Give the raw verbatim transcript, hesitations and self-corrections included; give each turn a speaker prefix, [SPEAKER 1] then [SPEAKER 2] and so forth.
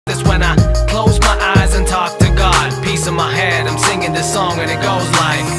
[SPEAKER 1] That's when I close my eyes and talk to God. Peace in my head, I'm singing this song and it goes like